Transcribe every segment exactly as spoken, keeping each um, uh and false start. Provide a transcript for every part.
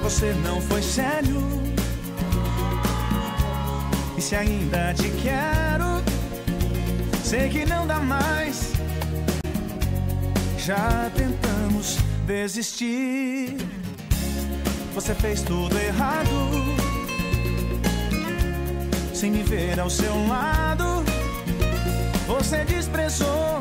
você não foi sério. E se ainda te quero, sei que não dá mais. Já tentamos desistir. Você fez tudo errado, sem me ver ao seu lado. Você desprezou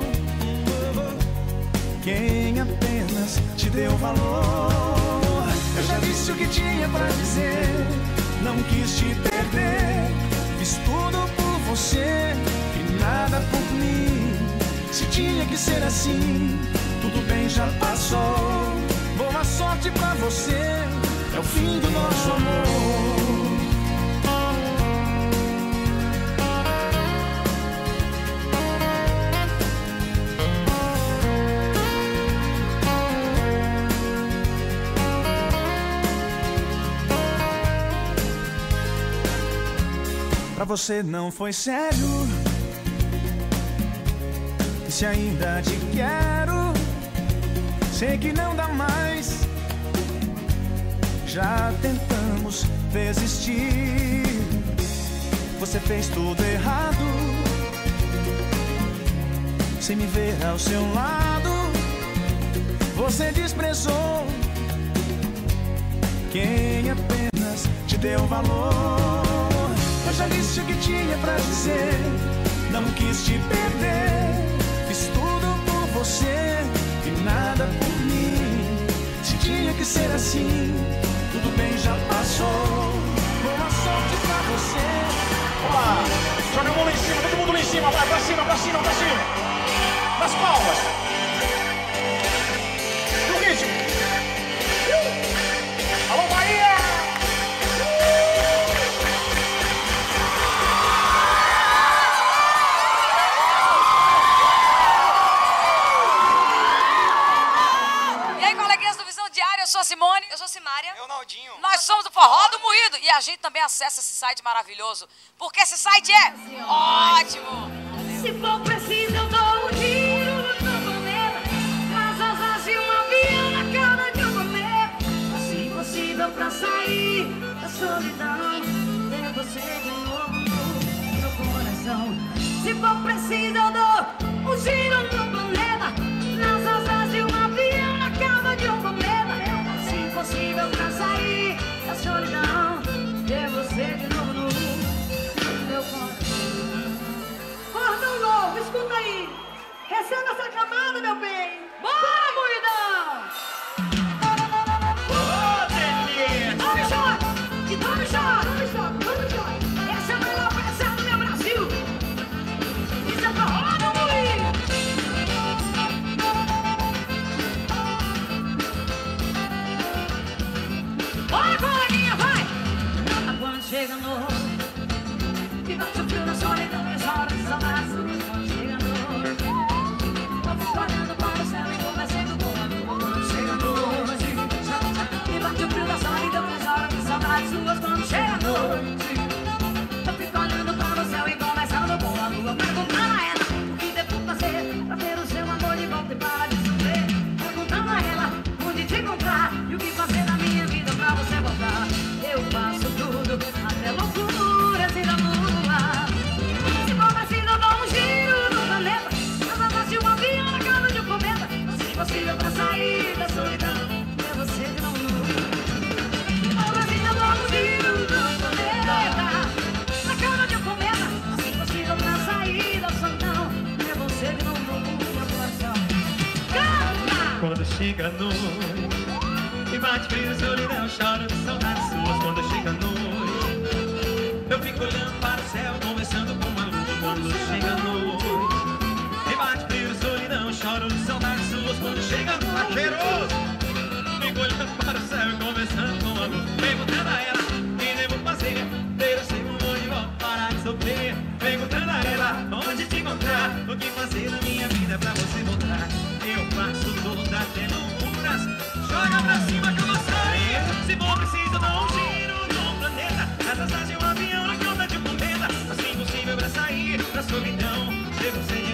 quem apenas te deu valor. Eu já disse o que tinha pra dizer, não quis te perder. Fiz tudo por você e nada por mim. Se tinha que ser assim, tudo bem, já passou. Boa sorte pra você, é o fim do nosso amor. Pra você não foi sério. E se ainda te quero, sei que não dá mais. Já tentamos desistir. Você fez tudo errado, sem me ver ao seu lado. Você desprezou quem apenas te deu valor. Eu já disse o que tinha pra dizer, não quis te perder. Fiz tudo por você e nada por mim. Se tinha que ser assim, tudo bem, já passou. Boa sorte pra você. Olá, joga a mão lá em cima, todo mundo lá em cima. Vai pra cima, pra cima, pra cima. Nas palmas. No ritmo. Uh! Alô, Bahia! Eu sou a Simone. Eu sou a Simária. Eu, Naldinho. Nós somos do Forró do Moído. E a gente também acessa esse site maravilhoso, porque esse site é ótimo. Se for preciso, eu dou um giro no planeta, nas asas de um avião, na cara de um cometa. Assim possível pra sair da solidão, ter você de novo no meu coração. Se for preciso, eu dou um giro no planeta, nas asas de um avião, na cara de um cometa. Impossível pra sair da solidão, ter você de novo no meu coração. Cordão novo, escuta aí. Receba essa camada, meu bem. Bora, Moidão! Ô, delícia! Tome shot! E tome shot! Tome shot! Tome shot! Essa é a melhor peça do meu Brasil. Isso é pra roda, Moído! Bora, coleguinha, vai! Quando chega a noite e bate o frio na solidão, e chora de saudade. Quando chega a noite, eu fico olhando para o céu e conversando com a lua. Quando chega a noite e bate o frio na solidão, e chora de saudade suas. Quando chega a noite, eu fico olhando para o céu e conversando com a lua. Perguntando a ela o que devo fazer pra ter o seu amor de volta e para de sofrer. Perguntando a ela onde te encontrar e o que fazer na minha vida pra você voltar. Eu faço tudo, até loucuras e da lua. Se for preciso, eu dou um giro no planeta, nas asas de um avião, na cauda de um cometa. Se possível pra sair da solidão, ter você de novo. Se for preciso, eu dou um giro no planeta, na cauda de um cometa. Se possível pra sair da solidão, ter você de novo no meu coração. Canta! Quando chega a noite e bate frio na solidão, choro de saudades suas. Quando chega a noite, eu fico olhando para o céu, conversando com a lua. Quando chega a noite e bate frio na solidão, choro de saudades suas. Quando chega a noite, cheiroso, fico olhando para o céu e conversando com a lua. Perguntando a ela o que devo fazer, ter o seu amor de volta, parar de sofrer. Perguntando a ela onde te encontrar, o que fazer na minha vida pra você voltar. Eu faço tudo até loucuras, joga pra cima que eu vou sair. Se for preciso, dou um giro no planeta, nas asas de um avião, na cauda de um cometa. Assim possível pra sair da solidão, ter você